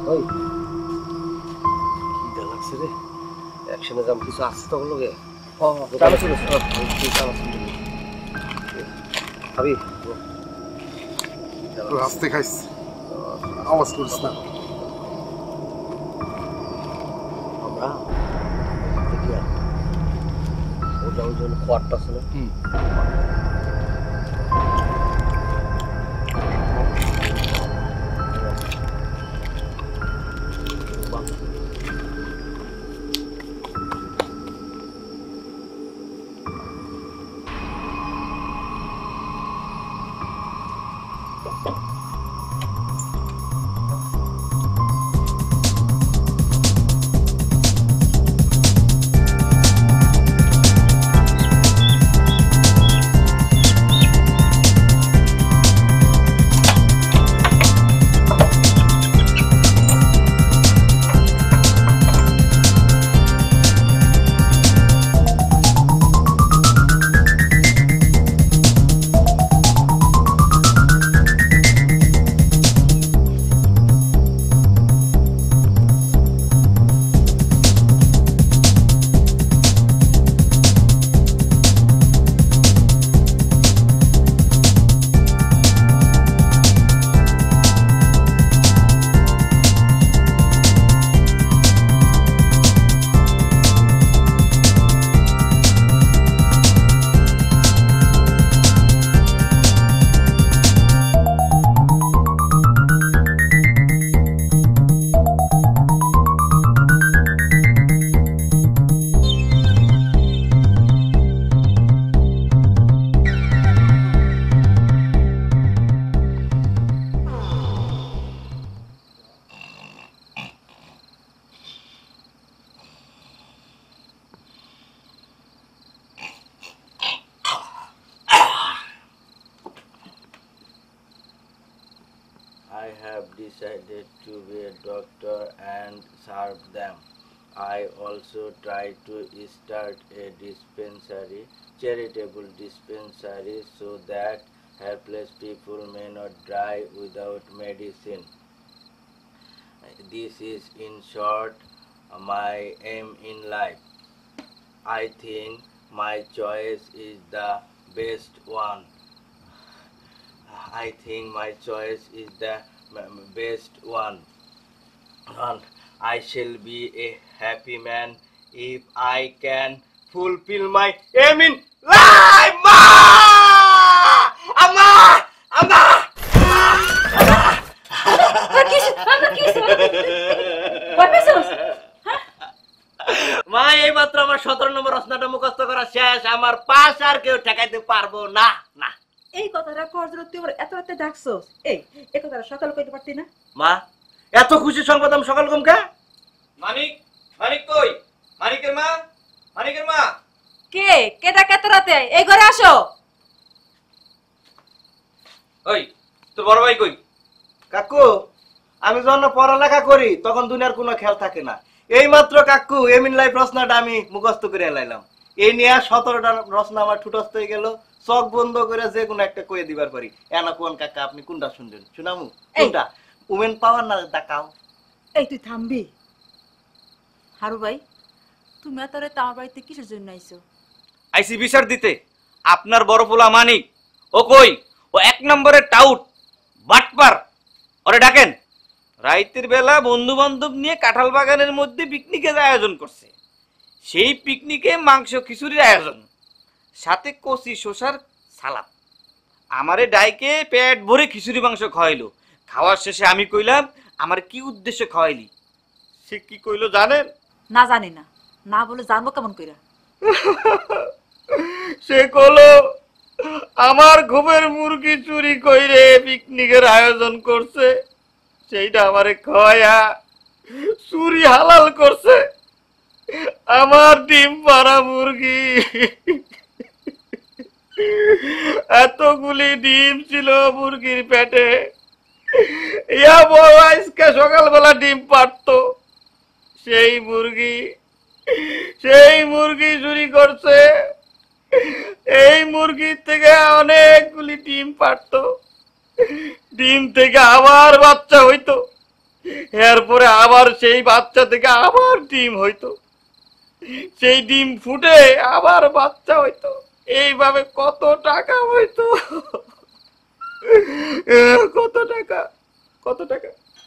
ওই কি লাগছে রে একসঙ্গে যাম কিছু আসছে তখন লোকে চালু ছিল ভাবি রাস্তে খাইস আওয়াজ করিস না আমরা দেখি আর ওটা ওই জন্য কোয়ারটা ছিল I have decided to be a doctor and serve them. I also try to start a dispensary, charitable dispensary, so that helpless people may not die without medicine. This is in short my aim in life. I think my choice is the best one. I think my choice is the best one. And I shall be a happy man if I can fulfill my aim in life. Ma! Amma! Amma! মা এইমাত্র আমার 17 নম্বর রচনাটা মুখস্থ করা শেষ আমার pass আর কেউ ঠেকাইতে পারবো না না এই কথাটা করজর তুই এত এত ডাকছস এই কথাটা সকাল কইতে পারতি না মা এত খুশি সংবাদ আমি সকাল কম কা মানিক মানিক কই মানিকের মা কে কেডা কত রাতে এই ঘরে আসো ওই তোর বড় ভাই কই কাকু আমি যখন পড়ালেখা করি তখন দুনিয়ার কোনো খেয়াল থাকে না এইমাত্র কাকু এম ইন লাইফ রচনাটা আমি মুখস্থ করে লাইলাম এই নিয়ে 17টা রচনা আমার ঠুটস্থ হয়ে গেল চোখ বন্ধ করে যে কোনো একটা কয়ে দিবার পারি এনা কোন কাকা আপনি কোনটা শুনবেন শুনামু কোনটা উমেন পাওয়ার না দেখাও এই তুই থামবি হারু ভাই তুমি এত রাতে আমার বাড়িতে কিসের জন্য আইছো আইসি বিচার দিতে আপনার বড় পোলা মানিক ও কই ও 1 নম্বরের টাউট বাটপার ওরে ডাকেন রাইতের বেলা বন্ধু বান্ধব নিয়ে কাঁঠাল বাগানের মধ্যে পিকনিকের আয়োজন করছে সেই পিকনিকে মাংস খিচুড়ির আয়োজন সাথে কচি শসার সালাদ আমারে ডাইকে পেট ভরে খিচুড়ি মাংস খাওয়াইলো খাওয়ার শেষে আমি কইলাম আমার কি উদ্দেশ্যে খাওয়াইলি সে কি কইলো জানেন না জানি না না বলে জানবো কেমন কইরা সে কইলো আমার ঘুমের মুরগি চুরি কইরে পিকনিকের আয়োজন করছে সেইটা আমারে খাওয়ায়া চুরি হালাল করছে আমার ডিম পাড়া মুরগি এতগুলি ডিম ছিল মুরগির পেটে ইয়া বড় আজকে সকালবেলা ডিম পারতো সেই মুরগি চুরি করছে এই মুরগির থেকে অনেকগুলি ডিম পারতো ডিম থেকে আবার বাচ্চা হইতো এরপরে আবার সেই বাচ্চা থেকে আবার ডিম হইতো, সেই ডিম ফুটে আবার বাচ্চা হইতো, এইভাবে কত টাকা হইতো, কত টাকা, কত টাকা,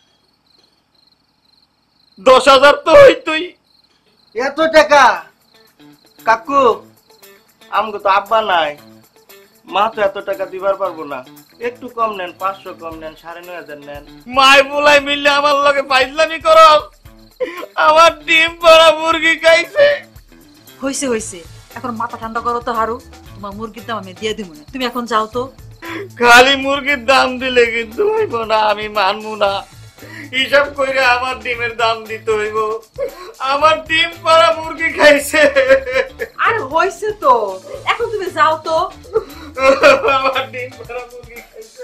10,000 তো হইতোই। এত টাকা? কাকু, আমগো তো আব্বা নাই, মা তো এত টাকা দিবার পারবো না, একটু কম নেন, 500 কম নেন, 9,500 নেন। মাই বুলাই মিললে আমার লগে ফাইজলামি করো, আমার ডিম পড়া মুরগি খাইছে। হইছে হইছে, এখন মাথা ঠান্ডা করো তো হারু, তোমার মুরগির দাম আমি দিয়ে দিব না, তুমি এখন যাও তো। খালি মুরগির দাম দিলে কিন্তু হইব না, আমি মানবো না। হিসাব করে আমার ডিমের দাম দিতে হইব, আমার ডিম পড়া মুরগি খাইছে। আরে হইছে তো, এখন তুমি যাও তো। আমার ডিম পড়া মুরগি খাইছে।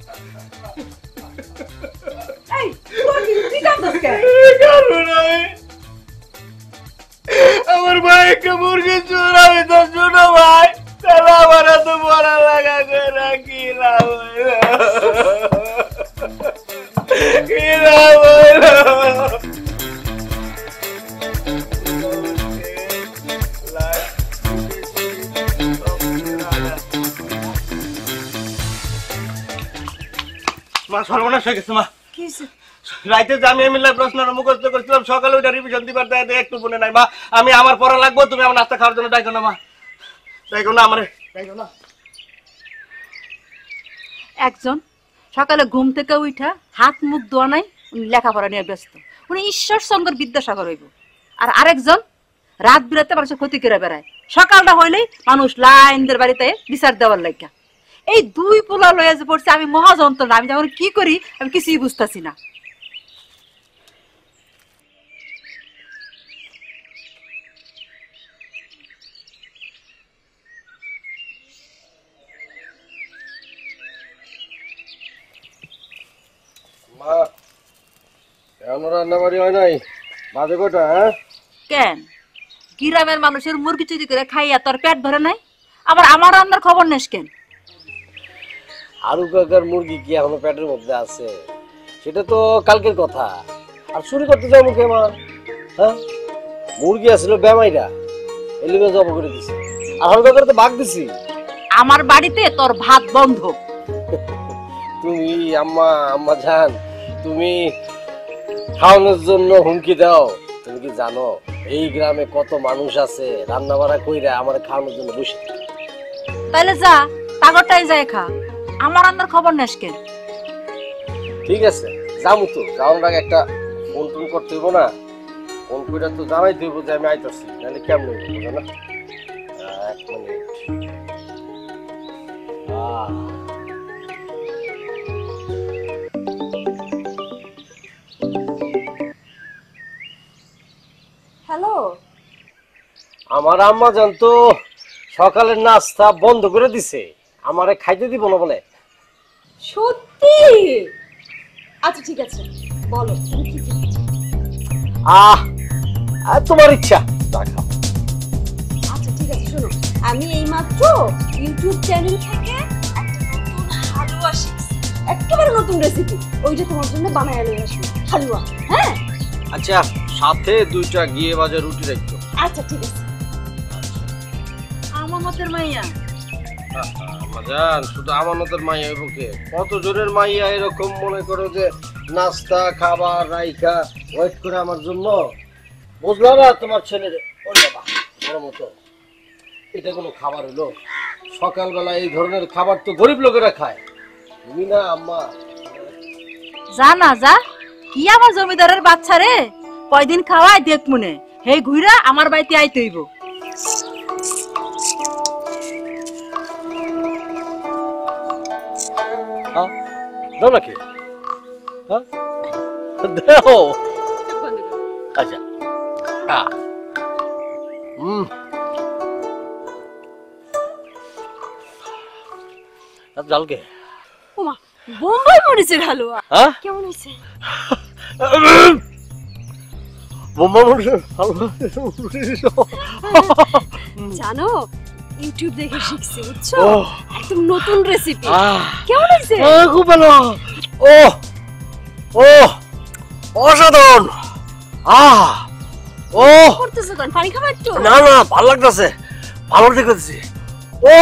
এই তোর কি তুই কাঁদছিস কেন? আমার ভাইকে মুরগি চুরাবে তো শুনো ভাই, তাহলে আমার এত বড় লাগা করে কি লাভ হইলো? কি লাভ হইলো? মা সর্বনাশ হয়ে গেছে। মা কি হইছে? রাইতে জামিয়া মিল্লার প্রশ্ন মুখস্থ করছিলাম, সকালে ওইটা রিভিশন দিবার দেয় একটু মনে নাই। মা আমি আমার পড়া লাগবো, তুমি আমার নাস্তা খাওয়ার জন্য ডাইকো না। মা ডাইকো না, আমারে ডাইকো না। একজন সকালে ঘুম থেকে উঠা হাত মুখ ধোয়া নাই, উনি লেখাপড়া নিয়ে ব্যস্ত, উনি ঈশ্বর সঙ্গের বিদ্যাসাগর হইব। আর আরেকজন রাত বিরাতে মানুষের ক্ষতি করে বেড়ায়, সকালটা হইলেই মানুষ লাইনদের বাড়িতে বিচার দেওয়ার লাইকা। এই দুই পোলা লয়ে যে পড়ছে, আমি মহাযন্ত্রণা, আমি যখন কি করি আমি কিছুই বুঝতেছি না। মা এখনো রান্না বাড়ি হয় নাই, বাজে কটা? হ্যাঁ কেন গ্রামের মানুষের মুরগি চুরি করে খাইয়া তোর পেট ভরে নাই, আবার আমার রান্নার খবর নেস কেন? আরু কাকার মুরগি কি এখনো পেটের মধ্যে আছে? সেটা তো কালকের কথা। আর চুরি করতে যাও মুখে মা? হ্যাঁ, মুরগি আসছিল বেমাইরা, এলিমে জব করে দিছে, আর আরু কাকার তো ভাগ দিছি। আমার বাড়িতে তোর ভাত বন্ধ। তুমি আম্মা জান, তুমি খাওয়ানোর জন্য হুমকি দাও। তুমি কি জানো এই গ্রামে কত মানুষ আছে রান্না বাড়া কইরা আমার খাওয়ানোর জন্য বসে? তাইলে যা, পাগরটাই যায় খা, আমার রান্নার খবর নেস কেন? ঠিক আছে যাবো তো, যাওয়ার আগে একটা ফোন টোন করতে হইব না? ফোন করে তো জানাইতে হইব যে আমি আইতাছি, নাহলে কেমন হইব বুঝো না? 1 মিনিট। হ্যালো, আমার আম্মা জান তো সকালের নাস্তা বন্ধ করে দিছে, আমারে খাইতে দিব না বলে। সত্যি? আচ্ছা ঠিক আছে, বলো তুমি কি চাও? তোমার ইচ্ছা তা খাও। আচ্ছা ঠিক আছে, শোনো, আমি এইমাত্র ইউটিউব চ্যানেল থেকে একটা নতুন হালুয়া শিখছি, একেবারে নতুন রেসিপি, ওইটা তোমার জন্য বানায় নিয়ে আসবো, হালুয়া। হ্যাঁ আচ্ছা, সাথে 2টা ঘিয়ে ভাজা রুটি রাখো। আচ্ছা ঠিক আছে। আমানতের মাইয়া জান, শুধু আমানতের মাইয়া হইব কে? কত জোরের মাইয়া এরকম মনে করো যে নাস্তা খাবার রাইখা ওয়েট করে আমার জন্য, বুঝলো না তোমার ছেলের? ওরে বাবা, বড় মতো এটা কোনো খাবার হলো? সকালবেলা এই ধরনের খাবার তো গরিব লোকেরা খায়, তুমি না আম্মা? যা না যা, কি আমার জমিদারের বাচ্চা রে, কয়দিন খাওয়াই দেখ মনে, হে ঘুরা আমার বাড়িতে আইতে হইব। দাও নাকি? হ্যাঁ দাও। আচ্ছা জালকে ওমা, বোম্বাই মরিচের হালুয়া, হ্যাঁ কেমন হয়েছে? বোম্বা মরিচের হালুয়া জানো ইউটিউব দেখে শিখছি, বুঝছো? একদম নতুন রেসিপি। কেমন হয়েছে? খুব ভালো। ও ও অসাধারণ। ও করতেছো কেন? পানি খাবা একটু? না না, ভালো লাগতেছে, ভালো দেখতেছি। ও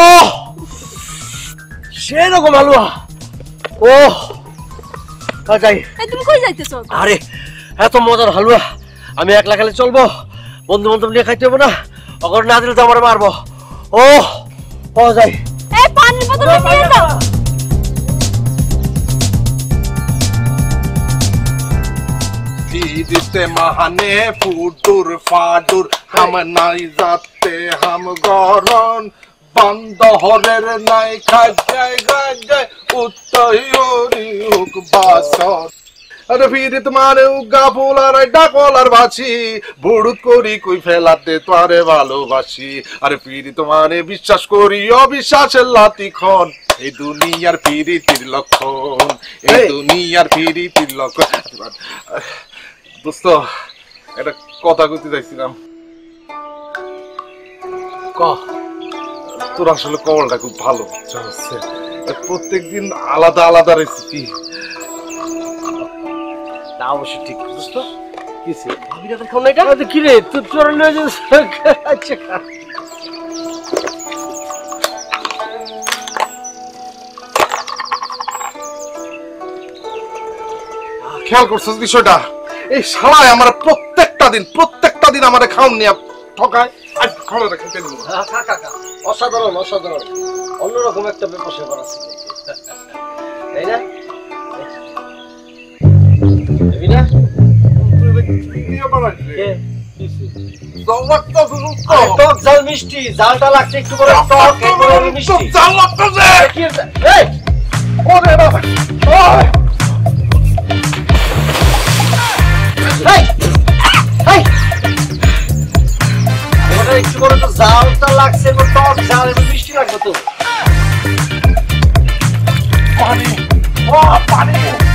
সেরকম হালুয়া। ও যাই। তুমি কই যাইতেছো? আরে এত মজার হালুয়া আমি একলা খেলে চলবো? বন্ধু বান্ধব নিয়ে খাইতে হবে না, অগর না দিলে তো আমার মারবো। ও ও যাই। এই পানির বোতল নিয়ে যাও। দিতে মাহানে ফুটুর ফাটুর হাম নাই যাতে হাম গরন বন্ধ হরের নাই খাই যায় গায় যায় উত্তই হরি হুক বাসন। আরে ফিরে তোমারে উগা ফুলার ডাকলার বাছি বুড়ুত করি কই ফেলাতে তোরে ভালোবাসি। আরে ফিরে তোমারে বিশ্বাস করি অবিশ্বাসের লাতি খন এই দুনিয়ার ফিরিতির লক্ষণ, এই দুনিয়ার ফিরিতির লক্ষণ। দোস্ত একটা কথা কইতে চাইছিলাম। তোর আসলে কপালটা খুব ভালো, প্রত্যেকদিন আলাদা আলাদা রেসিপি। না অবশ্য ঠিক দোস্ত। কিসে ভাবিরা খাও না এটা? কি রে তুই তোর লয়ে যাস? আচ্ছা খেয়াল করছিস বিষয়টা? এই শালায় আমার প্রত্যেকটা দিন আমার খাওন নিয়ে ঠকায়। আজ খাওয়াটা খেতে নিব। অসাধারণ অসাধারণ, অন্যরকম একটা ব্যাপার সেবার আছে, তাই না? টক ঝাল মিষ্টি, ঝালটা লাগছে একটু করে টক, একটু মিষ্টি। জাল লাগতেছে। এই ওরে বাবা, একটু করে তো ঝালটা লাগছে, টক ঝাল একটু মিষ্টি লাগবে তো। পানি, ও পানি,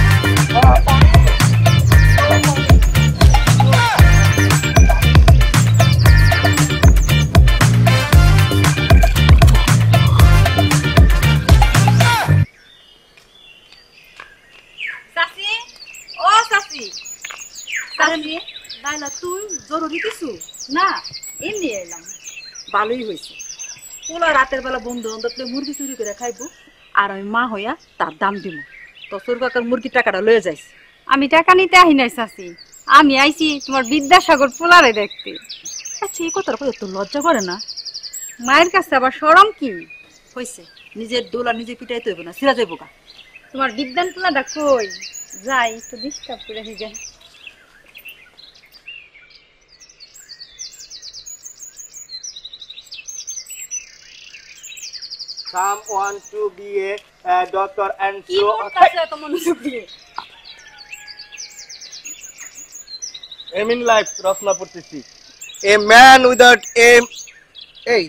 চাচি, ও চাচি, চাচি, লাইলা তুই জরুরি কিছু? না, এমনি এলাম। ভালোই হয়েছে, পোলা রাতের বেলা বন্ধু বান্ধব মুরগি চুরি করে খাইবো, আর আমি মা হইয়া তার দাম দিব। তো তোর কাকার মুরগির টাকাটা লয়ে যাইস। আমি টাকা নিতে আহি নাই চাচি, আমি আইছি তোমার বিদ্যাসাগর পোলারে দেখতে। আচ্ছা এই কথাটা কই তোর লজ্জা করে না? মায়ের কাছে আবার শরম কি? হয়েছে, নিজের দোলা নিজে পিটাইতে হইব না, সিরা যাইব গা। তোমার বিদ্যান পোলাটা কই? যাই একটু ডিস্টার্ব করে যাই। Someone to be a doctor and কি so করতেছ এত মনোযোগ দিয়ে? aim in life রচনা পড়তেছি। A man without aim। এই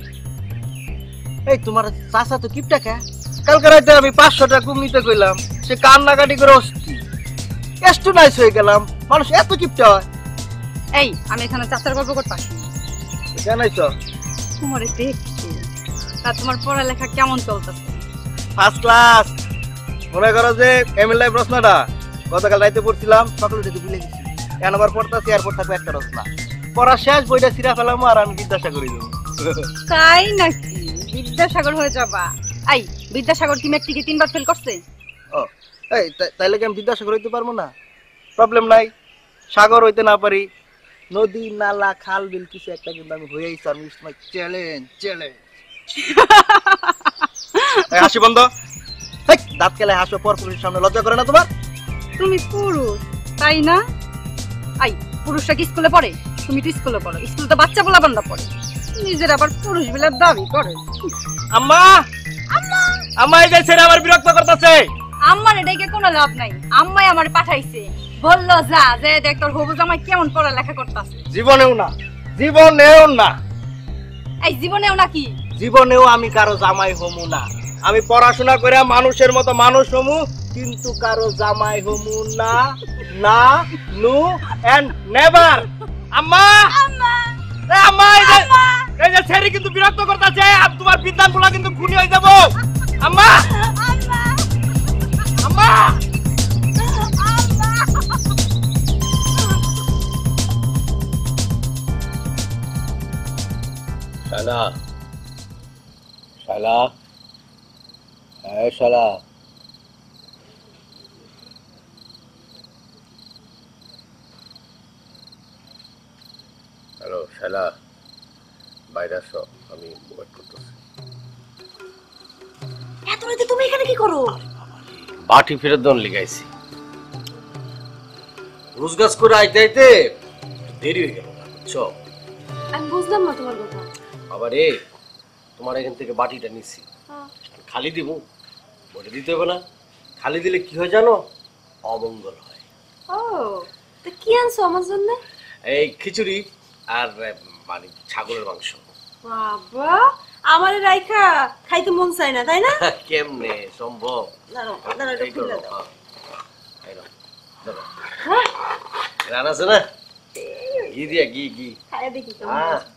এই তোমার চাচা তো কিপটা কে? কালকে রাতে আমি 500 টাকা কম নিতে কইলাম, সে কান্নাকাটি করে অস্থির। এস্টু নাইস হয়ে গেলাম, মানুষ এত কিপটা হয়? এই আমি এখানে চাচার গল্প করতে আসি। জানাই তো তোমারে দেখছি, তা তোমার পড়ালেখা কেমন চলতেছে? First class. মনে করো যে এম ইন লাইফ রচনাটা গতকাল রাতে পড়ছিলাম, সকালে যেতে ভুলে গেছি। এখন আবার পড়তাছি, এরপর থাকবে একটা রচনা। পড়া শেষ, বইটা ছিঁড়া ফেলাম আর আমি বিদ্যাসাগর হয়ে যাবো। তাই নাকি? বিদ্যাসাগর হয়ে যাবা? এই বিদ্যাসাগর কি মেট্রিকে 3 বার ফেল করছে? ও এই তাইলে কি আমি বিদ্যাসাগর হইতে পারবো না? প্রবলেম নাই, সাগর হইতে না পারি, নদী নালা খাল বিল কিছু একটা কিন্তু আমি হয়েই আমি চ্যালেঞ্জ চ্যালেঞ্জ। হাসি বন্ধ। দাঁত খেলে হাসো, পর পুরুষের সামনে লজ্জা করে না তোমার? তুমি পুরুষ তাই না? আই পুরুষরা কি স্কুলে পড়ে? তুমি তো স্কুলে পড়ো, স্কুলে তো বাচ্চা পোলাপানরা পড়ে, নিজের আবার পুরুষ বলে দাবি করে। আম্মা, আম্মা এই যে ছেড়ে আমার বিরক্ত করতেছে। আম্মার এটাকে কোনো লাভ নাই, আম্মাই আমার পাঠাইছে, বললো যা যে দেখ তোর হবু জামাই কেমন পড়ালেখা করতেছে। জীবনেও না, জীবনেও না, এই জীবনেও নাকি? জীবনেও আমি কারো জামাই হমু না। আমি পড়াশোনা করে মানুষের মতো মানুষ হমু, কিন্তু কারো জামাই হমু না, না, নু এন্ড নেভার। আম্মা, আম্মা, আম্মা এই যে ছেড়ে কিন্তু বিরক্ত করতেছে, আর তোমার বিদ্যানগুলো কিন্তু খুনি হয়ে যাবো। আম্মা, আম্মা, আম্মা, আম্মা, শালা শালা শালা হ্যালো শালা বাইরে আসো আমি ওয়েট করতেছি এত রাতে তুমি এখানে কি করো? বাটি ফেরত দন লিগাইছি রোজগাজ করে আইতে আইতে দেরি হয়ে গেল বুঝছো আমি বুঝলাম না তোমার কথা। আবার তোমার এখান থেকে বাটিটা নিছি খালি দিব বলে দিতে হবে না খালি দিলে কি হয় জানো অমঙ্গল হয় ও তো কি আনছো আমার জন্য? এই খিচুড়ি আর মানে ছাগলের মাংস বাবা আমারে রাইখা খাইতে মন চায় না তাই না? কেমনে সম্ভব দাঁড়াও দাঁড়াও একটু এই খুলে ধরো, দাও। এই নাও, ধরো। হ্যাঁ রান আছে না ঘি দিয়া ঘি খাইয়া দেখি কেমন হ্যাঁ। হয়েছে।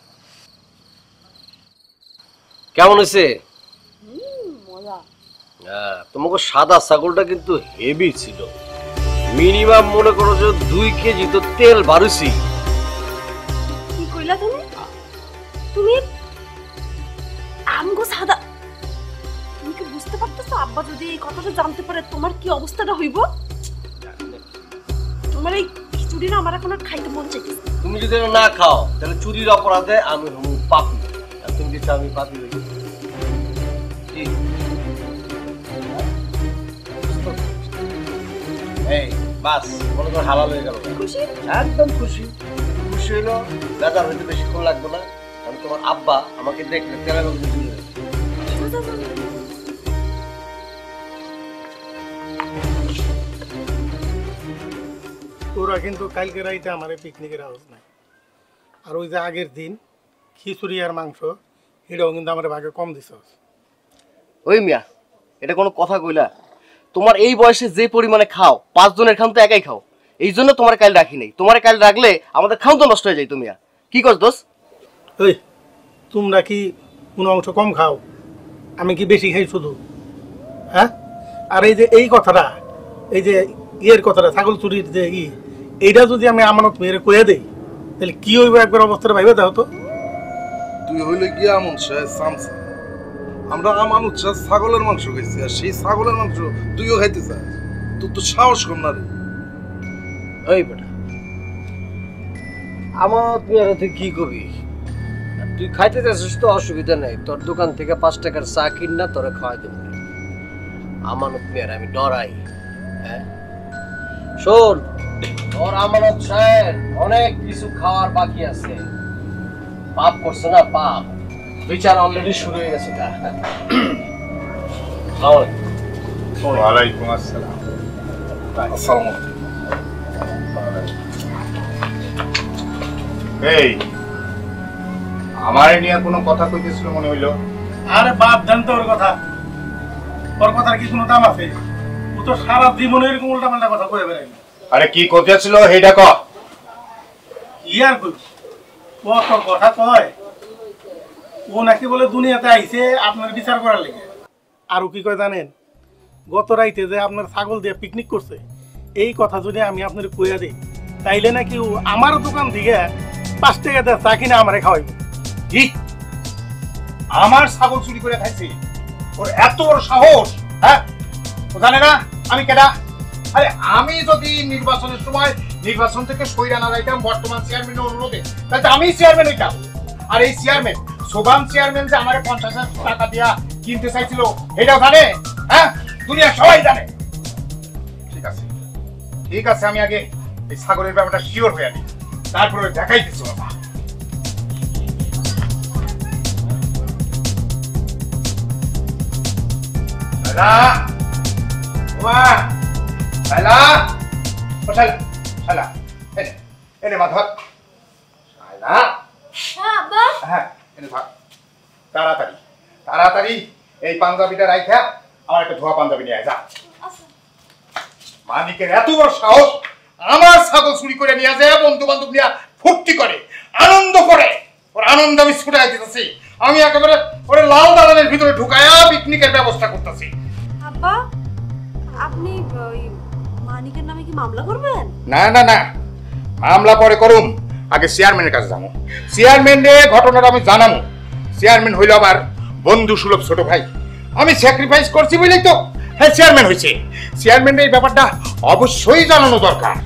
কেমন হয়েছে মজা। হ্যাঁ তোমাকে সাদা ছাগলটা কিন্তু হেভি ছিল মিনিমাম মনে করো যে 2 কেজি তো তেল বারুছি কি কইলা তুমি? তুমি আমগো সাদা তুমি কি বুঝতে পারতেছো আব্বা যদি এই কথাটা জানতে পারে তোমার কি অবস্থাটা হইব? তোমার এই খিচুড়িটা আমার এখন আর খাইতে মন চাইতেছে। তুমি যদি এটা না খাও তাহলে চুরির অপরাধে আমি হবো পাপী আর তুমি যদি আমি পাপী হই কি? এই বাস মনে করো হালাল হয়ে গেল খুশি? একদম খুশি খুশি হইলো বেজার হইতে বেশিক্ষণ লাগবে না কারণ তোমার আব্বা আমাকে দেখলে তেলের মধ্যে দিয়ে দেবে। তোরা কিন্তু কালকে রাইতে আমার পিকনিকের আওয়াজ নাই আর ওই যে আগের দিন খিচুড়ি আর মাংস এটাও কিন্তু আমার ভাগে কম দিছ। ওই মিয়া এটা কোনো কথা কইলা? তোমার এই বয়সে যে পরিমাণে খাও 5 জনের খাম তো একাই খাও এই জন্য তোমার কাল রাখি নাই তোমার কাল রাখলে আমাদের খাও তো নষ্ট হয়ে যায়। তুমি কি করছ দোষ? ওই তোমরা কি কোনো অংশ কম খাও আমি কি বেশি খাই শুধু? হ্যাঁ আর এই যে এই কথাটা এই যে ইয়ের কথাটা ছাগল চুরির যে এইটা যদি আমি আমানত মেয়েরে কয়ে দেই তাহলে কি হইব একবার অবস্থাটা ভাইবে দাও তো। তুই হইলে গিয়ে আমন শাহ সামসা আমরা আমানুত শাহ ছাগলের মাংস খাইছি আর সেই ছাগলের মাংস তুইও খাইতে চাস তোর তো সাহস কম না রে। ওই বেটা আমার তুই আর তুই কি করবি তুই খাইতে চাচ্ছিস তো অসুবিধা নাই তোর দোকান থেকে 5 টাকার চা কিনা তোরে খাওয়াই দেবো আমানত মেয়ের আমি ডরাই। হ্যাঁ শোন তোর আমানত সাহেব অনেক কিছু খাওয়ার বাকি আছে পাপ করছে না পাপ বিচার অলরেডি শুরু হয়ে গেছে গা। ওয়ালাইকুম আসসালাম। আসসালামু এই আমার নিয়ে কোনো কথা কইতেছিল মনে হইলো? আরে বাপ জানতো ওর কথা ওর কথার কি কোনো দাম আছে? ও তো সারা জীবনে এরকম উল্টাপাল্টা কথা কয়ে বেড়াই। আরে কি কইতেছিল সেইটা ক। কি আর কইছি ও তো কথা কয় ও নাকি বলে দুনিয়াতে আইছে আপনার বিচার করার লেগে। আর ও কি কয় জানেন গত রাইতে যে আপনার ছাগল দিয়ে পিকনিক করছে এই কথা যদি আমি আপনার কইয়া দিই তাইলে নাকি ও আমার দোকান থেকে 5 টাকা দিয়ে চা কিনে আমারে খাওয়াইব। কি আমার ছাগল চুরি করে খাইছে? ওর এত বড় সাহস? হ্যাঁ ও জানে না আমি কেডা? আরে আমি যদি নির্বাচনের সময় নির্বাচন থেকে সইরা না যাইতাম বর্তমান চেয়ারম্যানের অনুরোধে তাহলে আমি চেয়ারম্যান হইতাম। আর এই চেয়ারম্যান সোবান চেয়ারম্যান যে আমারে 50,000 টাকা দিয়া কিনতে চাইছিল এটাও জানে? হ্যাঁ দুনিয়া সবাই জানে। ঠিক আছে আমি আগে এই ছাগলের ব্যাপারটা শিওর হয়ে আনি তারপরে দেখাইতেছি বাবা। শালা ওমা শালা ও শালা শালা এনে মাধব শালা হ্যাঁ আব্বা হ্যাঁ এনে থাক তাড়াতাড়ি তাড়াতাড়ি এই পাঞ্জাবিটা রাইখা আমার একটা ধোয়া পাঞ্জাবি নিয়ে আয় যা। মানিকের এত বড় সাহস আমার ছাগল চুরি করে নিয়ে যায় বন্ধু বান্ধব নিয়ে ফুর্তি করে আনন্দ করে ওর আনন্দ আমি ছুটাই দিতেছি আমি একেবারে ওরে লাল দালানের ভিতরে ঢুকায়া পিকনিকের ব্যবস্থা করতেছি। আব্বা আপনি ওই মানিকের নামে কি মামলা করবেন? না না না মামলা পরে করুম আগে চেয়ারম্যানের কাছে যাবো চেয়ারম্যান রে ঘটনাটা আমি জানাবো চেয়ারম্যান হইল আমার বন্ধু সুলভ ছোট ভাই। আমি স্যাক্রিফাইস করছি বলেই তো হ্যাঁ চেয়ারম্যান হয়েছে। চেয়ারম্যানের এই ব্যাপারটা অবশ্যই জানানো দরকার,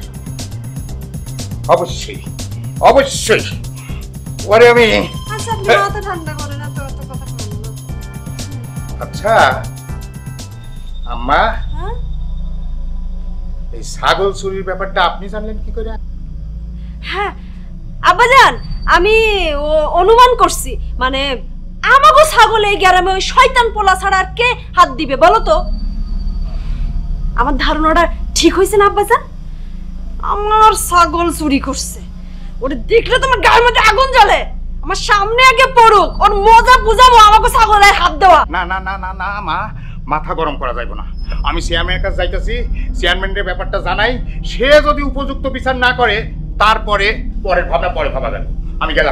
অবশ্যই অবশ্যই। ওরে আমি আচ্ছা আপনি মাথা ঠান্ডা করেন না তো, এত কথা বলেন না। আচ্ছা আম্মা, হ্যাঁ এই ছাগল চুরির ব্যাপারটা আপনি জানলেন কি করে? হ্যাঁ আব্বাজান, আমি অনুমান করছি, মানে আমাগো ছাগল এই গ্রামে ওই শয়তান পোলা ছাড়া আর কে হাত দিবে বলো তো? আমার ধারণাটা ঠিক হয়েছে না আব্বাজান? আমার ছাগল চুরি করছে, ওরে দেখলে তোমার গায়ের মধ্যে আগুন জ্বলে। আমার সামনে আগে পড়ুক, ওর মজা বুঝাবো আমাকে ছাগলের হাত দেওয়া। না না না না না মা, মাথা গরম করা যাইব না। আমি চেয়ারম্যানের কাছে যাইতেছি, চেয়ারম্যানের ব্যাপারটা জানাই। সে যদি উপযুক্ত বিচার না করে তারপরে পরের ভাবনা পরে ভাবা যাবে। আমি গেলাম।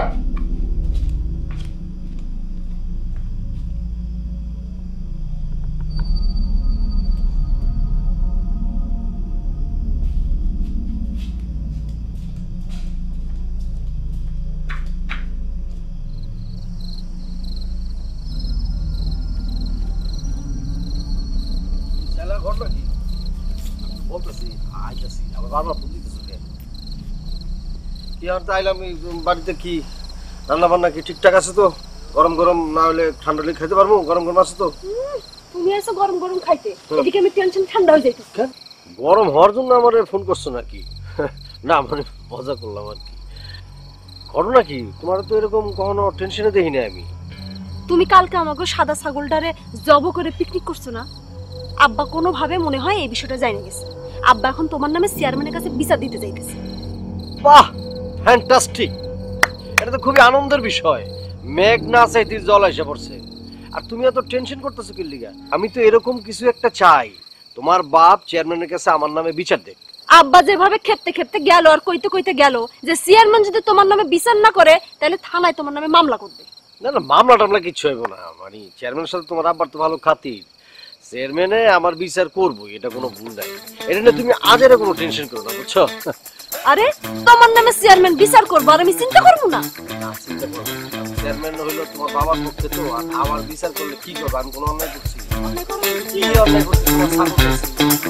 ঘটনা কি বলতেছি, আইতাছি আবার বারবার ফোন দিতেছো কেন? কি আর তাইলাম বাড়িতে, কি রান্না বান্না কি ঠিকঠাক আছে তো? গরম গরম না হলে ঠান্ডা লেগে খেতে পারবো? গরম গরম আছে তো? তুমি এসে গরম গরম খাইতে, এদিকে আমি টেনশন ঠান্ডা হয়ে যাইতেছি। গরম হওয়ার জন্য আমার ফোন করছো নাকি? না মানে মজা করলাম আর কি। ঘটনা কি? তোমার তো এরকম কখনো টেনশনে দেখি না আমি। তুমি কালকে আমাকে সাদা ছাগলটারে জব করে পিকনিক করছো না? আব্বা কোনোভাবে মনে হয় এই বিষয়টা জানিয়ে গেছে। আব্বা এখন তোমার নামে চেয়ারম্যানের কাছে বিচার দিতে যাইতেছে। বাহ, ফ্যান্টাস্টিক! এটা তো খুবই আনন্দের বিষয়। মেঘ না চাইতে জল এসে পড়ছে। আর তুমি এত টেনশন করতেছো কি লিগা? আমি তো এরকম কিছু একটা চাই, তোমার বাপ চেয়ারম্যানের কাছে আমার নামে বিচার দেখ। আব্বা যেভাবে খেপতে খেপতে গেল আর কইতে কইতে গেল যে চেয়ারম্যান যদি তোমার নামে বিচার না করে তাহলে থানায় তোমার নামে মামলা করবে। না না, মামলা টামলা কিচ্ছু হইব না। মানে চেয়ারম্যানের সাথে তোমার আব্বার তো ভালো খাতির, চেয়ারম্যানে আমার বিচার করবো, এটা কোনো ভুল নাই। এটা নিয়ে তুমি আজের কোনো টেনশন করো না, বুঝছো? আরে তোমার নামে চেয়ারম্যান বিচার করবো আর আমি চিন্তা করবো না? চিন্তা করো, চেয়ারম্যান হইলো তোমার বাবার পক্ষে তো, আর আমার বিচার করলে কি করবো? আমি কোনো অন্যায় করছি? কি অন্যায় করছি? তোমার সাপোর্ট করছি।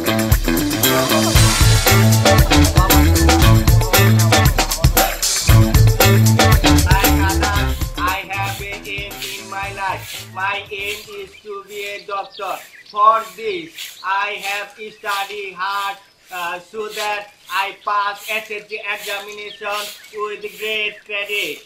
I have an aim in my life. My aim is to be a doctor. For this, I have studied hard so that I pass SSC examination with great credit.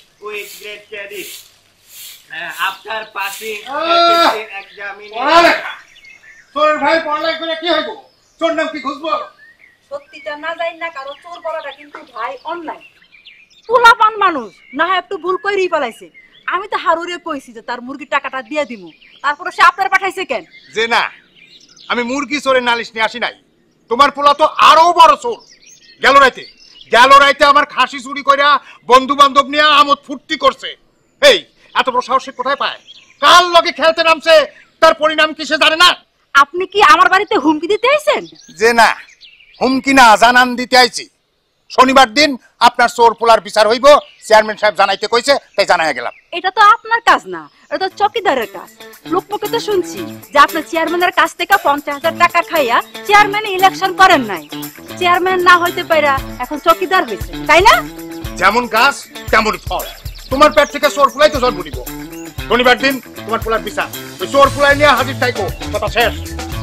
After passing SSC examination, তোর ভাই পড়ালেখা করে কি হইব? তোর নাম কি খুঁজবো? সত্যিটা না যাই না, কারণ চোর বলাটা কিন্তু ভাই অনলাইন। পোলাপান মানুষ না হয় একটু ভুল করেই পালাইছে। আমি তো হারুরে কইছি যে তার মুরগির টাকাটা দিয়ে দিমু, তারপরে সে আপনার পাঠাইছে কেন? যে না, আমি মুরগি চোরের নালিশ নিয়ে আসি নাই। তোমার পোলা তো আরো বড় চোর। গেল রাইতে আমার খাসি চুরি কইরা বন্ধু বান্ধব নিয়ে আমোদ ফুর্তি করছে। এই এত বড় সাহস সে কোথায় পায়? কাল লগে খেলতে নামছে, তার পরিণাম কি সে জানে না? আপনি কি আমার বাড়িতে হুমকি দিতে আইছেন? যে না, হুমকি না, জানান দিতে আইছি। শনিবার দিন আপনার চোর পোলার বিচার হইব, চেয়ারম্যান সাহেব জানাইতে কইছে, তাই জানাইয়া গেলাম। এটা তো আপনার কাজ না, এটা তো চকিদারের কাজ। লোকমুখে তো শুনছি যে আপনার চেয়ারম্যানের কাছ থেকে 50,000 টাকা খাইয়া চেয়ারম্যান ইলেকশন করেন নাই। চেয়ারম্যান না হইতে পাইরা এখন চকিদার হইছে, তাই না? যেমন গাছ তেমন ফল। তোমার পেট থেকে চোর পোলাই তো জন্ম নিব। শনিবার দিন তোমার পোলার বিচার, ওই চোর পোলাই নিয়ে হাজির থাইকো। কথা শেষ।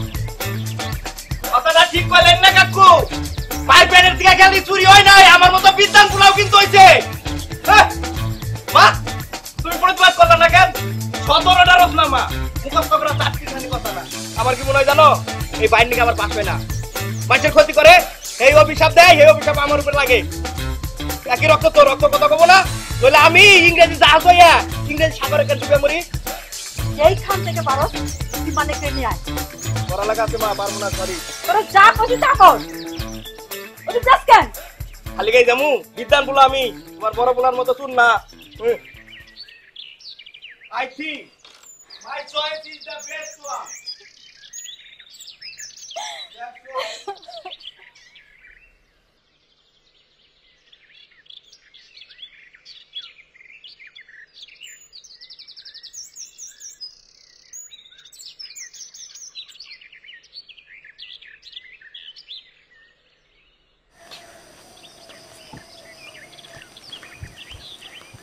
কথাটা ঠিক করলেন না কাকু? পাইপের দিকে গেলে চুরি হয় নাই, আমার মতো বিদ্যান পোলাও কিন্তু হইছে। মা তুমি প্রতিবাদ করলা না কেন? 17টা রফনামা মুখস্থ করা চাকরিখানি কথা না। আমার কি মনে হয় জানো, এই বাইন্ডিং আমার পাস হয় না, মানুষের ক্ষতি করে। এই অভিশাপ দেয়, এই অভিশাপ আমার উপর লাগে। একই রক্ত তো, রক্ত কথা কব না, বলে আমি ইংরেজি জাহাজ হইয়া ইংরেজি সাগরে কেন ডুবে মরি? এইখান থেকে পারো মানে কে নিয়ে আয়। করা লাগা আছে মা, পারবো না, সরি। তোরা যা করবি তা কর। ওটা যাস কেন? খালি গাই যামু? বিদ্যান বলো আমি, তোমার বড় বলার মতো শুন না। I think my choice is the best one.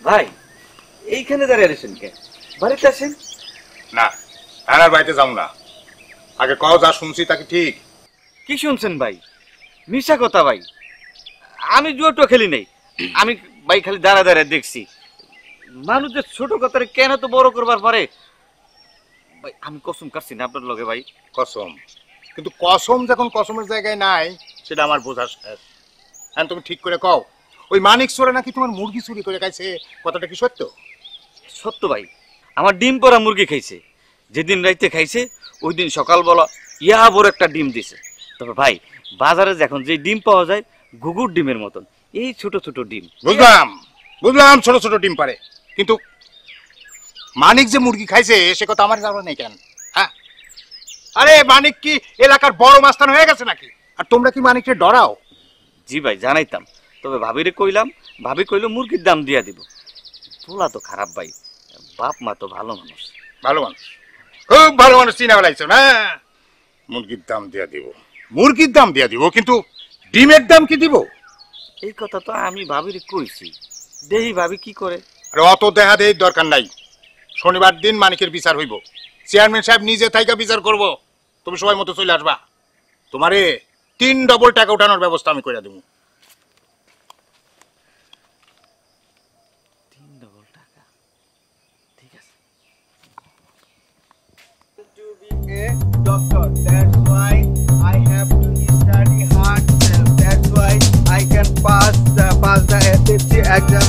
ভাই এইখানে দাঁড়িয়ে আছেন কে? বাড়িতে আসেন। না আর বাড়িতে যাও না, আগে কও যা শুনছি তাকে ঠিক। কি শুনছেন ভাই? মিশা কথা ভাই, আমি জুয়াটো খেলি নাই। আমি ভাই খালি দাঁড়া দাঁড়া দেখছি মানুষের ছোট কথারে কেন তো বড় করবার পরে। ভাই আমি কসম কাটছি না আপনার লগে ভাই। কসম? কিন্তু কসম যখন কসমের জায়গায় নাই সেটা আমার বোঝা শেষ। হ্যাঁ তুমি ঠিক করে কও, ওই মানিক চোরে নাকি তোমার মুরগি চুরি করে খাইছে, কথাটা কি সত্য? সত্য ভাই, আমার ডিম পরা মুরগি খাইছে। যেদিন রাইতে খাইছে ওই দিন সকালবেলা ইয়া বড় একটা ডিম দিছে। তবে ভাই বাজারে এখন যে ডিম পাওয়া যায় ঘুঘুর ডিমের মতন, এই ছোট ছোট ডিম। বুঝলাম বুঝলাম, ছোট ছোট ডিম পারে, কিন্তু মানিক যে মুরগি খাইছে সে কথা আমার জানা নেই কেন? হ্যাঁ আরে মানিক কি এলাকার বড় মাস্তান হয়ে গেছে নাকি? আর তোমরা কি মানিককে ডরাও? জি ভাই জানাইতাম, তবে ভাবিরে কইলাম, ভাবি কইলো মুরগির দাম দিয়া দিব। তোলা তো খারাপ ভাই, বাপ মা তো ভালো মানুষ। ভালো মানুষ, খুব ভালো মানুষ চিনা বেলাইছো না। মুরগির দাম দিয়া দিব, মুরগির দাম দিয়া দিব, কিন্তু ডিমের দাম কি দিব? এই কথা তো আমি ভাবিরে কইছি, দেহি ভাবি কি করে। আরে অত দেখা দেই দরকার নাই, শনিবার দিন মানিকের বিচার হইব। চেয়ারম্যান সাহেব নিজে থাইকা বিচার করব, তুমি সময় মতো চলে আসবা। তোমারে 3 ডবল টাকা উঠানোর ব্যবস্থা আমি করে দেবো। 3 ডবল টাকা, ঠিক আছে। To be a doctor, that's why I have to study hard. That's why I can pass the SSC exam.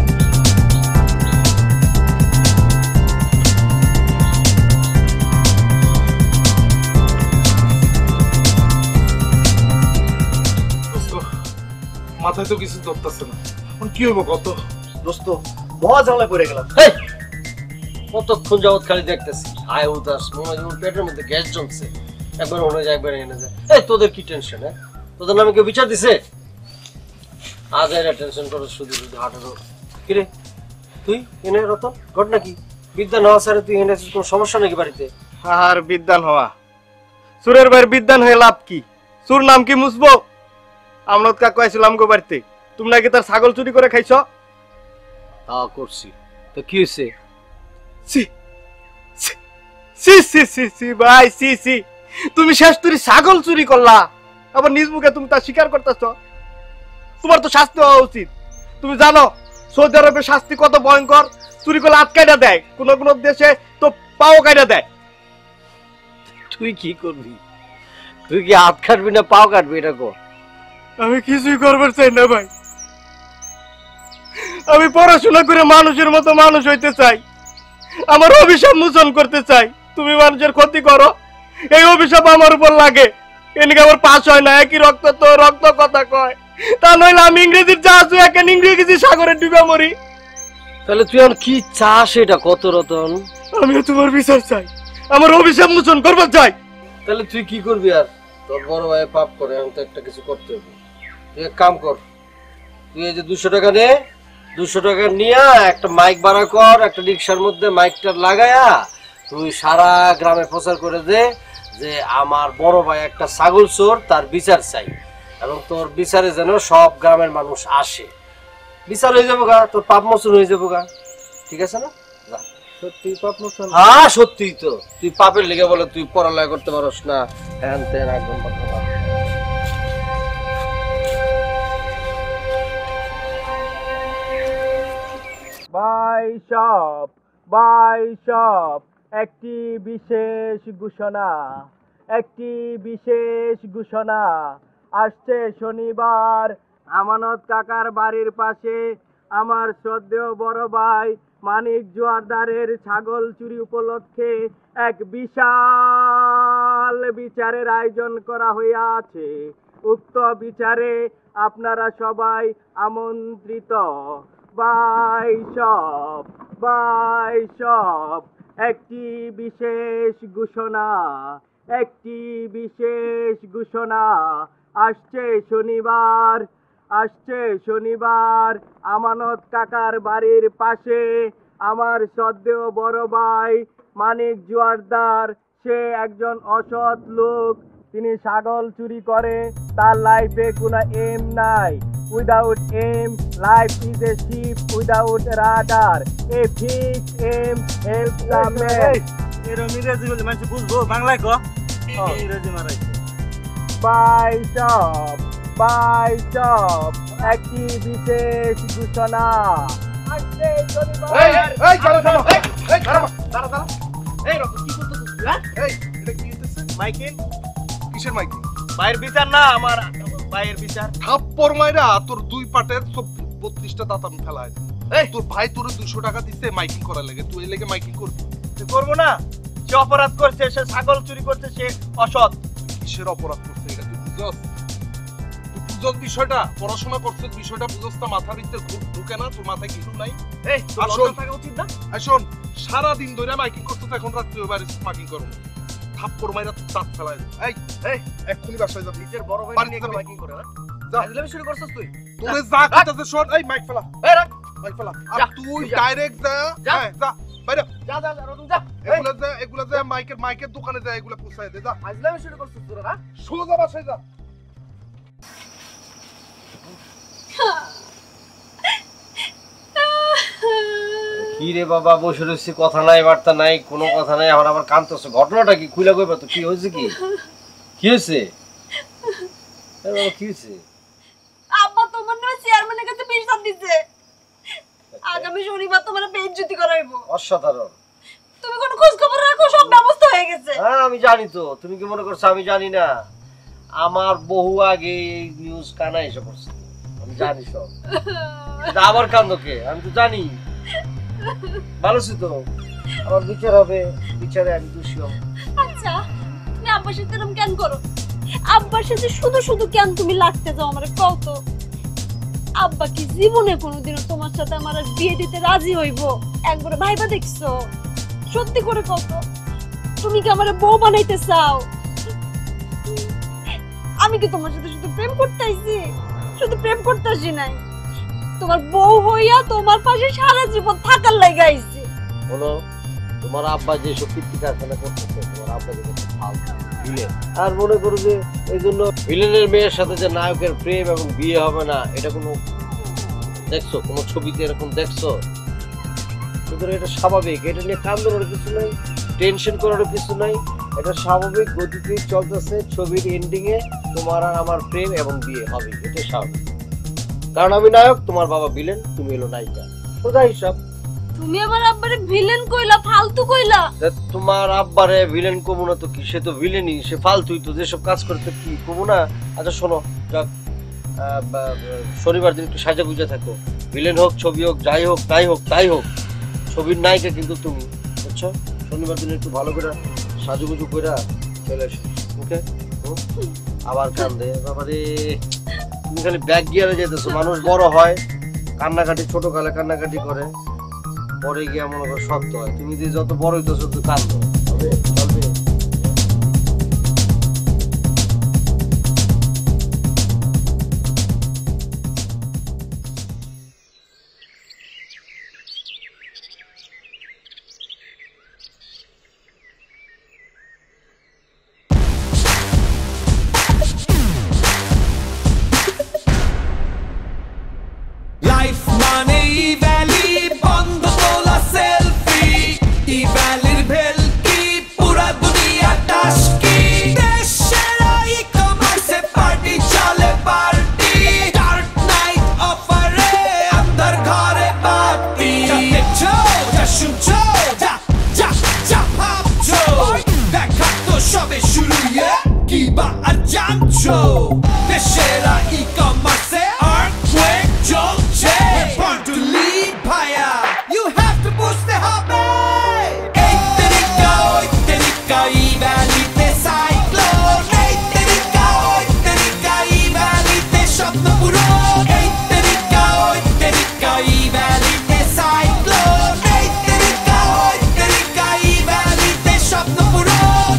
মাথায় তো কিছু ধরতেছে না, এখন কি হইব কত? দোস্ত মহা ঝামেলায় পড়ে গেলাম। কতক্ষণ যাবত খালি দেখতেছি আয় উদাস, মনে হয় ওর পেটের মধ্যে গ্যাস জমছে, একবার মনে যায় একবার এনে যায়। এই তোদের কি টেনশন? হ্যাঁ তোদের নামে কেউ বিচার দিছে? আজ এরা টেনশন করো শুধু শুধু হাঁটারো। কিরে তুই এনে রতন ঘটনা কি? বিদ্যান হওয়া স্যারে তুই এনে কোনো সমস্যা নাকি বাড়িতে? আর বিদ্যান হওয়া, সুরের ভাইয়ের বিদ্যান হয়ে লাভ কি? সুর নাম কি মুসবো? আমনত কাকু আইছিল আমগো বাড়িতে, তুমি নাকি তার ছাগল চুরি করে খাইছ। তা করছি, তো কি হয়েছে? সি সি সি সি সি সি ভাই সি সি, তুমি শেষ তুই ছাগল চুরি করলা, আবার নিজ মুখে তুমি তা স্বীকার করতেছ। তোমার তো শাস্তি হওয়া উচিত। তুমি জানো সৌদি আরবের শাস্তি কত ভয়ঙ্কর? চুরি করলে হাত কাটা দেয়, কোন কোন দেশে তো পাও কাটা দেয়। তুই কি করবি? তুই কি হাত কাটবি না পাও কাটবি এটা কর। আমি কিছুই করবার চাই না ভাই, আমি পড়াশোনা করে মানুষের মতো মানুষ হইতে চাই, আমার অভিশাপ মোচন করতে চাই। তুমি মানুষের ক্ষতি করো, এই অভিশাপ আমার উপর লাগে। এদিকে আমার পাস হয় না, একই রক্ত তো রক্ত কথা কয়। তা নইলে আমি ইংরেজির জাহাজ এখন ইংরেজি সাগরে ডুবে মরি। তাহলে তুই আর কি চাস এটা কত রতন? আমিও তোমার বিচার চাই, আমার অভিশাপ মোচন করবার চাই। তাহলে তুই কি করবি? আর তোর বড় ভাই পাপ করে, আমি তো একটা কিছু করতে হবে। তুই এক কাম কর, তুই এই যে 200 টাকা নে, 200 টাকা নিয়ে একটা মাইক ভাড়া কর, একটা রিক্সার মধ্যে মাইকটা লাগায়া তুই সারা গ্রামে প্রচার করে দে যে আমার বড় ভাই একটা ছাগল চোর, তার বিচার চাই, এবং তোর বিচারে যেন সব গ্রামের মানুষ আসে। বিচার হয়ে যাবো গা, তোর পাপ মোচন হয়ে যাবো গা, ঠিক আছে না? সত্যি পাপ মোচন? হ্যাঁ সত্যিই তো। তুই পাপের লেগে বলে তুই পড়ালেখা করতে পারস না, হ্যান তেন একদম বাইশপ একটি বিশেষ ঘোষণা আসছে শনিবার আমানত কাকার বাড়ির পাশে আমার শ্রদ্ধেয় বড় ভাই মানিক জোয়ারদারের ছাগল চুরি উপলক্ষে এক বিশাল বিচারের আয়োজন করা হইয়াছে। উক্ত বিচারে আপনারা সবাই আমন্ত্রিত। বাইশপ একটি বিশেষ ঘোষণা আসছে শনিবার আমানত কাকার বাড়ির পাশে আমার শ্রদ্ধেয় বড় ভাই মানিক জোয়ারদার, সে একজন অসৎ লোক, তিনি ছাগল চুরি করে, তার লাইফে কোনো এম নাই, without aim, life is a ship without radar. A fixed aim helps the man. এরকম ইংরেজি বলে মানুষ বুঝবো, বাংলায় ক ইংরেজি মারাইছে। বাই টপ একটি বিশেষ ঘোষণা। কিসের মাইকিং? ভাইয়ের বিচার না, আমার ভাইয়ের বিচার। থাপ্পড় মাইরা তোর দুই পাটের 32টা দাঁত আমি ফেলাই। তোর ভাই তোর 200 টাকা দিতে মাইকিং করার লাগে, তুই এই লেগে মাইকিং করবি? করবো না, সে অপরাধ করছে, সে ছাগল চুরি করছে, সে অসৎ। কিসের অপরাধ করছে এটা তুই বুঝস? তুই বুঝস বিষয়টা? পড়াশোনা করছিস, বিষয়টা বুঝস না? মাথার ভিতরে ঢুকে না? তোর মাথায় কিছু নাই? এই তোর লজ্জা থাকা উচিত না? শোন, সারা দিন ধরে মাইকিং করছিস, এখন রাত্রে ওই বাড়ি মাইকিং করব। থাপ্পড় মাইরা তোর দাঁত ফেলাই। এই এক্ষুনি বাসায় যা। নিজের বড় ভাই নিয়ে মাইকিং করে না? যা আজলামি শুরু করছিস তুই। তোরে যা কইতাছে শোন। এই মাইক ফেলা। এই রাখ মাইক ফেলা। আর তুই ডাইরেক্ট যা। হ্যাঁ যা বাইরে যা রতন যা। এগুলা যা মাইকের দোকানে যা, এগুলা পৌঁছায় দে। যা আজলামি শুরু করছিস তোরা না? সোজা বাসায় যা। কি রে বাবা, বসে রয়েছি, কথা নাই বার্তা নাই, কোনো কথা নাই, এখন আবার কাঁদতেছে। ঘটনাটা কি খুলে কইবা তো? কি হয়েছে? কি হয়েছে? কি হয়েছে? আব্বা তোমার নামে চেয়ারম্যানের কাছে বিচার দিছে, আগামী শনিবার তোমার বেইজ্জতি করাইবো। অসাধারণ। তুমি কোন খোঁজ খবর রাখো? সব ব্যবস্থা হয়ে গেছে। হ্যাঁ আমি জানি তো। তুমি কি মনে করছো আমি জানি না? আমার বহু আগে এই নিউজ কানা এসে পড়ছে, আমি জানি সব। আবার কান্দকে আমি তো জানি। ভালো ছিল তো, আমার বিচার হবে, বিচারে আমি দোষী হব। আচ্ছা তুমি আব্বার সাথে এরকম কেন করো? আব্বার সাথে শুধু শুধু কেন তুমি লাগতে যাও? আমার কও তো, আব্বা কি জীবনে কোনোদিনও তোমার সাথে আমার আর বিয়ে দিতে রাজি হইব? একবার ভাইবা দেখছো? সত্যি করে কও তো, তুমি কি আমার বউ বানাইতে চাও? আমি কি তোমার সাথে শুধু প্রেম করতে আইছি? শুধু প্রেম করতে আসি নাই, তোমার বউ হইয়া তোমার পাশে সারা জীবন থাকার লাগি আইছি। বলো, তোমার আব্বা যে সব কীর্তি কারখানা করতেছে, তোমার আব্বা যে ভিলেন, আর মনে করো যে এই জন্য ভিলেনের মেয়ের সাথে যে নায়কের প্রেম এবং বিয়ে হবে না, এটা কোনো দেখছো? কোনো ছবিতে এরকম দেখছো? সুতরাং এটা স্বাভাবিক, এটা নিয়ে কান্দনের কিছু নাই, টেনশন করারও কিছু নাই। এটা স্বাভাবিক গতিতে চলতেছে। ছবির এন্ডিং এ তোমার আর আমার প্রেম এবং বিয়ে হবে, এটা স্বাভাবিক। কারণ আমি নায়ক, তোমার বাবা ভিলেন, তুমি হলো নায়িকা, সোজা হিসাব। তুমি আবার আব্বারে ভিলেন কইলা, ফালতু কইলা। তোমার আব্বারে ভিলেন কমু না তো কি? সে তো ভিলেনই, সে ফালতুই তো, যেসব কাজ করতে কি কমু না। আচ্ছা শোনো, যাক শনিবার দিন একটু সাজা গুজা থাকো, ভিলেন হোক, ছবি হোক, যাই হোক, তাই হোক, ছবির নায়িকা কিন্তু তুমি, বুঝছো? শনিবার দিন একটু ভালো করে সাজুগুজু করে চলে এসো, ওকে? আবার কান্দে বাবারে, তুমি খালি ব্যাগ গিয়ারে যেতেছো। মানুষ বড় হয়, কান্নাকাটি ছোট কালে কান্নাকাটি করে, পরে গিয়ে মনে করো শক্ত হয়। তুমি যে যত বড় হইতেছো তত কান্দো, হবে? চলবে? লাইফ মানে ভ্যালি, বন্ধ তোলা সেলফি, ই ভ্যালির ভেলকি, পুরা দুনিয়া টাসকি। দেশের ই কমার্সে পার্টি চলে, পার্টি ডার্ক নাইট অফারে, আন্দার ঘরে পার্টি। যা দেখছো, যা শুনছো, যা যা যা ভাবছো, দেখা তো সবে শুরু, কি বা আর জানছো? দেশের ই কমার্সে আর্থকুয়েক চলছে, born to lead ভাইয়া, you have to push the হবে। এই তেরিকা ওই তেরিকা, ই ভ্যালিতে সাইক্লোন, এই তেরিকা ওই তেরিকা, ই ভ্যালিতে স্বপ্ন পূরণ। এই তেরিকা ওই তেরিকা, ই ভ্যালিতে সাইক্লোন, এই তেরিকা ওই তেরিকা, ই ভ্যালিতে স্বপ্ন পূরণ।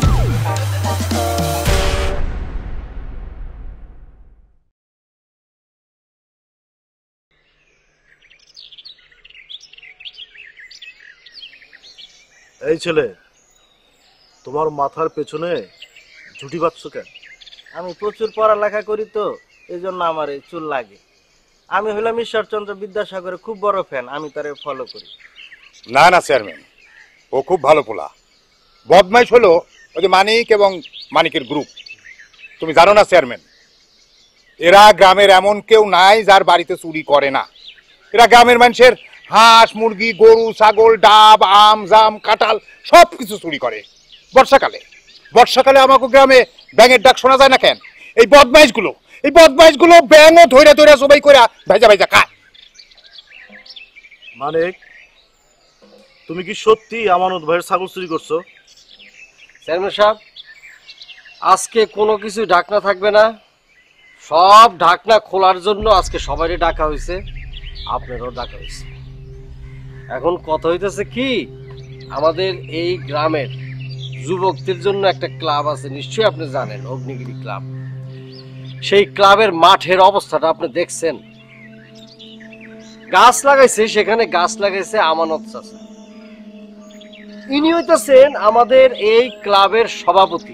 এই ছেলে, তোমার মাথার পেছনে ঝুটি বাঁধছো কেন? আমি প্রচুর পড়ালেখা করি তো, এই জন্য আমার এই চুল লাগে। আমি হলাম ঈশ্বরচন্দ্র বিদ্যাসাগরের খুব বড় ফ্যান, আমি তারে ফলো করি। না না চেয়ারম্যান, ও খুব ভালো পোলা। বদমাইশ হলো ওই যে মানিক এবং মানিকের গ্রুপ। তুমি জানো না চেয়ারম্যান, এরা গ্রামের এমন কেউ নাই যার বাড়িতে চুরি করে না। এরা গ্রামের মানুষের হাঁস মুরগি গরু ছাগল ডাব আম জাম কাঁঠাল সব কিছু চুরি করে। বর্ষাকালে আমাকে গ্রামে ব্যাঙের ডাক শোনা যায় না কেন? এই বদমাইশগুলো ব্যাঙও ধরে ধরে সবাই করে ভাইজা ভাইজা খায়। মানিক, তুমি কি সত্যি আমানত ভাইয়ের ছাগল চুরি করছো? চেয়ারম্যান সাহেব, আজকে কোনো কিছু ঢাকনা থাকবে না, সব ঢাকনা খোলার জন্য আজকে সবারই ডাকা হয়েছে, আপনারও ডাকা হয়েছে। এখন কথা হইতেছে কি, আমাদের এই গ্রামের যুবকদের জন্য একটা ক্লাব আছে, নিশ্চয়ই আপনি জানেন, অগ্নিগিরি ক্লাব। সেই ক্লাবের মাঠের অবস্থাটা আপনি দেখছেন। গাছ লাগাইছে, সেখানে গাছ লাগাইছে আমানত চাচা। ইনি হইতেছেন আমাদের এই ক্লাবের সভাপতি।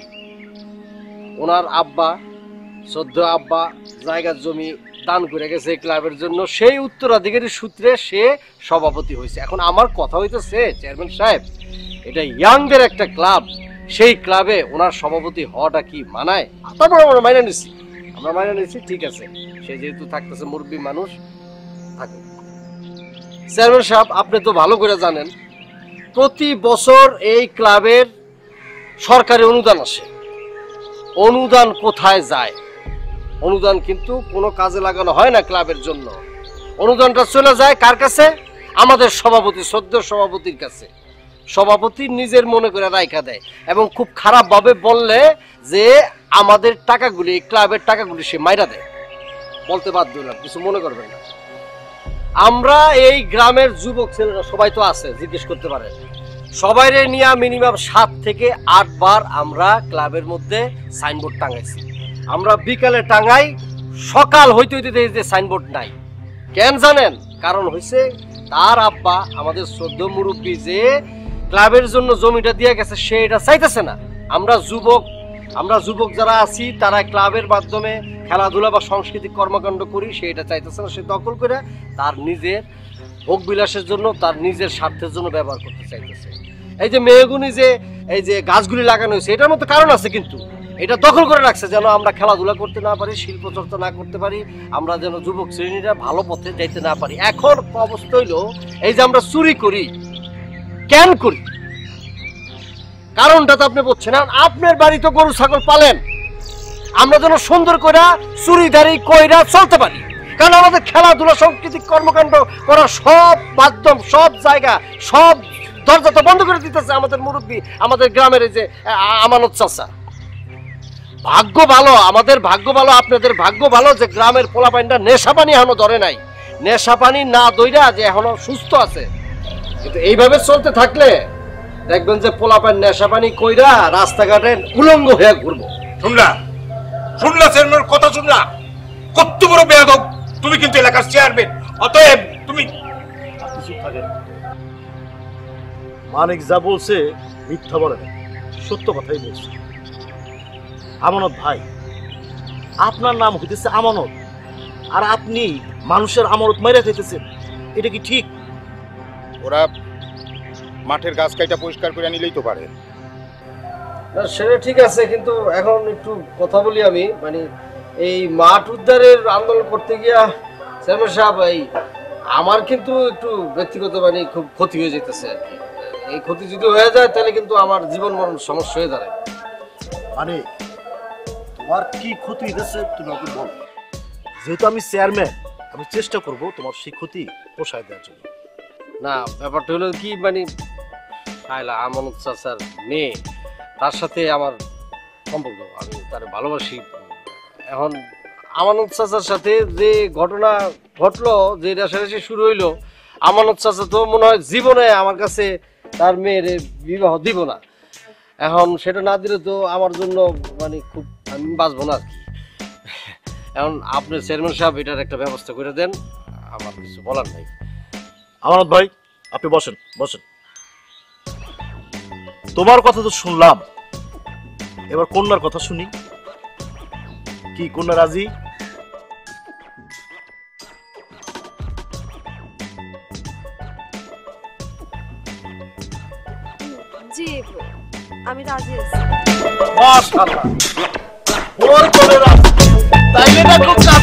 ওনার আব্বা, সদ্য আব্বা জায়গার জমি দান করে গেছে এই ক্লাবের জন্য, সেই উত্তরাধিকারী সূত্রে সে সভাপতি হয়েছে। এখন আমার কথা হইতেছে চেয়ারম্যান সাহেব, এটা ইয়াংদের একটা ক্লাব, সেই ক্লাবে ওনার সভাপতি হওয়াটা কি মানায়? তারপর আমরা মাইনে নিচ্ছি, ঠিক আছে, সে যেহেতু থাকতেছে মুরব্বী মানুষ, থাকুক। চেয়ারম্যান সাহেব, আপনি তো ভালো করে জানেন প্রতি বছর এই ক্লাবের সরকারি অনুদান আসে। অনুদান কোথায় যায়? অনুদান কিন্তু কোনো কাজে লাগানো হয় না ক্লাবের জন্য। অনুদানটা চলে যায় কার কাছে? আমাদের সভাপতি, সদ্য সভাপতির কাছে। সভাপতি নিজের মনে করে রাইখা দেয় এবং খুব খারাপ ভাবে বললে যে আমাদের টাকাগুলি, ক্লাবের টাকাগুলি সে মাইরা দেয়। বলতে বাধ্য হলাম, কিছু মনে করবেন না। আমরা এই গ্রামের যুবক ছেলেরা সবাই তো আছে, জিজ্ঞেস করতে পারেন, সবাইরে নিয়ে মিনিমাম 7 থেকে 8 বার আমরা ক্লাবের মধ্যে সাইনবোর্ড টাঙাইছি। আমরা বিকালে টাঙাই, সকাল হইতে হইতে দেখি যে সাইনবোর্ড নাই। কেন জানেন? কারণ হইছে তার আব্বা, আমাদের 14 মুরব্বী যে ক্লাবের জন্য জমিটা দিয়ে গেছে, সে এটা চাইতেছে না। আমরা যুবক যারা আছি তারা ক্লাবের মাধ্যমে খেলাধুলা বা সাংস্কৃতিক কর্মকাণ্ড করি, সে এটা চাইতেছে না। সে দখল করে তার নিজের ভোগ বিলাসের জন্য, তার নিজের স্বার্থের জন্য ব্যবহার করতে চাইতেছে। এই যে মেয়েগুনি যে এই যে গাছগুলি লাগানো হয়েছে, এটার মধ্যে কারণ আছে, কিন্তু এটা দখল করে রাখছে যেন আমরা খেলাধুলা করতে না পারি, শিল্প চর্চা না করতে পারি, আমরা যেন যুবক শ্রেণীরা ভালো পথে যাইতে না পারি। এখন অবস্থা হইলো এই যে আমরা চুরি করি, কেন করি? কারণটা তো আপনি বলছেন, আপনার বাড়ি তো গরু ছাগল পালেন, আমরা যেন সুন্দর করে চুরিদারি কইরা চলতে পারি। কারণ আমাদের খেলাধুলা সাংস্কৃতিক কর্মকাণ্ড করার সব মাধ্যম, সব জায়গা, সব দরজা তো বন্ধ করে দিতেছে আমাদের মুরব্বী, আমাদের গ্রামের এই যে আমানত চাচা। ভাগ্য ভালো, আমাদের ভাগ্য ভালো, আপনাদের ভাগ্য ভালো যে গ্রামের পোলাপাইনটা নেশা পানি এখনো ধরে নাই, নেশা পানি না দইরা যে এখনো সুস্থ আছে। কিন্তু এইভাবে চলতে থাকলে দেখবেন যে পোলাপাইন নেশা পানি কইরা রাস্তাঘাটে উলঙ্গ হয়ে ঘুরবো। শুনলা চেয়ারম্যানের কথা শুনলা? কত বড় বেয়াদব! তুমি কিন্তু এলাকার চেয়ারম্যান, অতএব তুমি কিছু থাকে। মানিক যা বলছে মিথ্যা বলে না, সত্য কথাই বলছে। আমানত ভাই, আপনার নাম হইতেছে আমানত, আর আপনি মানুষের আমানত মাইরা খাইতেছেন, এটা কি ঠিক? ওরা মাঠের গাছ কাইটা পরিষ্কার করে নিলেই তো পারে। সেটা ঠিক আছে, কিন্তু এখন একটু কথা বলি আমি, মানে এই মাঠ উদ্ধারের আন্দোলন করতে গিয়া চেয়ারম্যান সাহেব, এই আমার কিন্তু একটু ব্যক্তিগত মানে খুব ক্ষতি হয়ে যেতেছে আর কি। এই ক্ষতি যদি হয়ে যায় তাহলে কিন্তু আমার জীবন মরণ সমস্যা হয়ে দাঁড়ায়। মানে তোমার কি ক্ষতি হয়েছে তুমি আমাকে বলো। যেহেতু আমি চেয়ারম্যান, আমি চেষ্টা করব তোমার সেই ক্ষতি পোষায় দেওয়ার জন্য। না, ব্যাপারটা হলো কি, মানে আমানত চাচার মেয়ে, তার সাথে আমার সম্পর্ক, আমি তার ভালোবাসি। এখন আমানত চাচার সাথে যে ঘটনা ঘটলো, যে রেশারেশি শুরু হইলো, আমানত চাচা তো মনে হয় জীবনে আমার কাছে তার মেয়ের বিবাহ দিব না। এখন সেটা না দিলে তো আমার জন্য মানে খুব, আমি বাঁচবো না আর কি। এখন আপনি চেয়ারম্যান সাহেব এটার একটা ব্যবস্থা করে দেন, আমার কিছু বলার নাই। আমানত ভাই, আপনি বসেন বসেন। তোমার কথা তো শুনলাম, এবার কন্যার কথা শুনি। কি কন্যা রাজি? জি আমি রাজি আছি মাশাআল্লাহ ওর করে রাজি তাইলে না খুব